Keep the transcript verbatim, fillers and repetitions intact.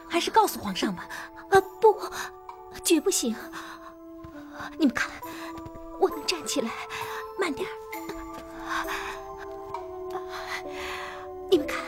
还是告诉皇上吧。 啊，不，绝不行！你们看，我能站起来，慢点儿。你们看，